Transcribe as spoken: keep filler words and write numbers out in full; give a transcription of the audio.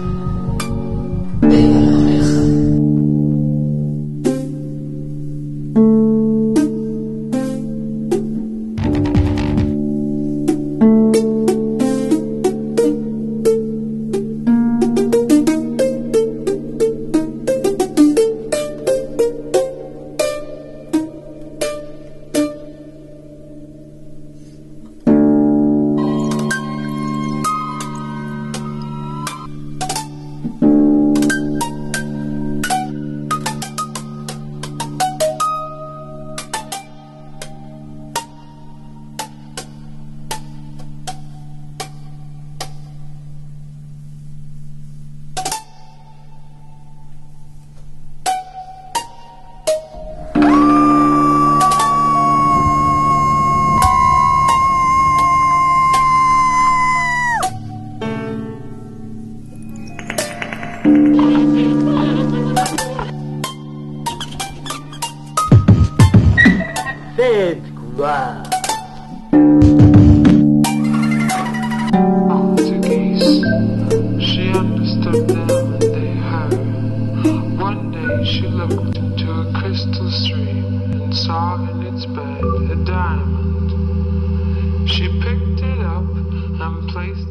Pega la oreja. Faites couloir. Portuguese. She understood them and they her. One day she looked into a crystal stream and saw in its bed a diamond. She picked it up and placed